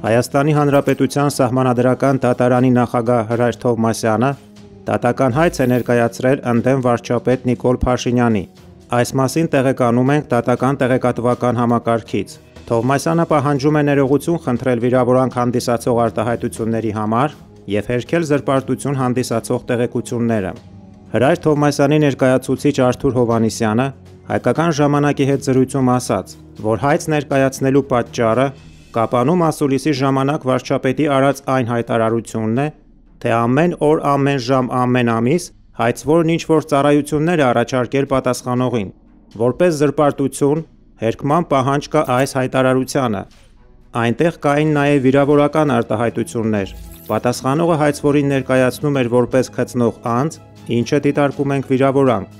Հայաստանի Հանրապետության Սահմանադրական դատարանի նախագահ Հրայր Թովմասյանը դատական հայց է ներկայացրել ընդդեմ վարչապետ Նիկոլ Փաշինյանի։ Այս մասին տեղեկանում ենք դատական տեղեկատվական համակարգից։ Թովմասյանը պահանջում է ներողություն խնդրել վիրավորանք հանդիսացող արտահայտությունների համար և հերքել զրպարտություն հանդիսացող տեղեկությունները։ Հրայր Թովմասյանի ներկայացուցիչ Արթուր Հովհաննիսյանը Հայկական ժամանակի հետ զրույցում ասաց, որ հայց ներկայացնելու պատճառը կապանում ասուլիսի ժամանակ վարչապետի արած այն հայտարարությունն է, թե ամեն օր, ամեն ժամ, ամեն ամիս հայցվորն ինչ-որ ծառայություններ է առաջարկել պատասխանողին, որպես զրպարտություն, հերքման պահանջ կա այս հայտարարությանը։ Այնտեղ կային նաև վիրավորական արտահայտություններ։ Պատասխանողը հայցվորին ներկայացնում էր որպես քծնող անձ, ինչը դիտարկում ենք վիրավորանք,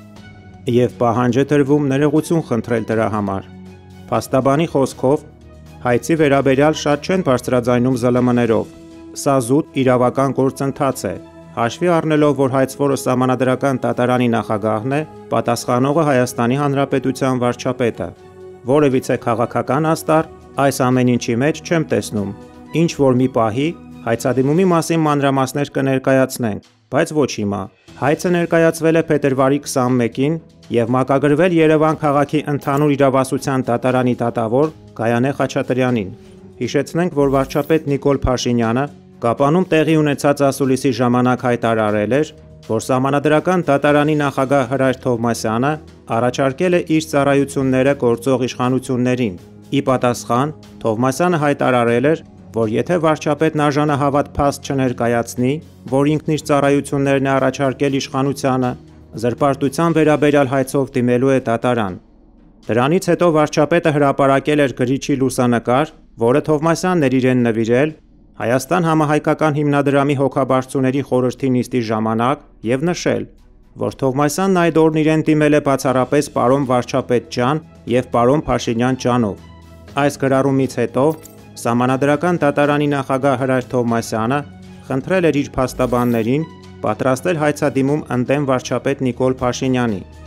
և պահանջ է տրվում ներողություն խնդրել դրա համար։ Փաստաբանի խոսքով, հայցի վերաբերյալ շատ չեն բարձրաձայնում ԶԼՄ-ներով։ Սա զուտ իրավական գործընթաց է, հաշվի առնելով, որ հայցվորը Սահմանադրական դատարանի նախագահն է, պատասխանողը Հայաստանի Հանրապետության վարչապետը։ Որևիցե քաղաքական աստար այս ամեն ինչի մեջ չեմ տեսնում։ Ինչ որ մի պահի հայցադիմումի մասին մանրամասներ կներկայացնենք, բայց ոչ հիմա։ Հայցը ներկայացվել է փետրվարի 21-ին և մակագրվել Երևան քաղաքի ընդհանուր իրավասության դատարանի դատավոր Գայանե Խաչատրյանին։ Հիշեցնենք, որ վարչապետ Նիկոլ Փաշինյանը Կապանում տեղի ունեցած ասուլիսի ժամանակ հայտարարել էր, որ Սահմանադրական դատարանի նախագահ Հրայր Թովմասյանը առաջարկել է իր ծառայությունները գործող իշխանություններին։ Ի պատասխան, Թովմասյանը հայտարարել էր, որ եթե վարչապետն արժանահավատ փաստ չներկայացնի, որ ինքն իր ծառայություններն է առաջարկել իշխանությանը, զրպարտության վերաբերյալ հայցով դիմելու է դատարան։ Դրանից հետո վարչապետը հրապարակել էր գրիչի լուսանկար, որը Թովմասյանն էր իրեն նվիրել Հայաստան համահայկական հիմնադրամի հոգաբարձուների խորհրդի նիստի ժամանակ և նշել, որ Թովմասյանն այդ օրն իրեն դիմել է բացառապես պարոն վարչապետ ջան և պարոն Փաշինյան ջանով։ Այս գրառումից հետո Սահմանադրական դատարանի նախագահ Հրայր Թովմասյանը խնդրել էր իր փաստաբաններին պատրաստել հայցադիմում ընդդեմ վարչապետ Նիկոլ Փաշինյանի։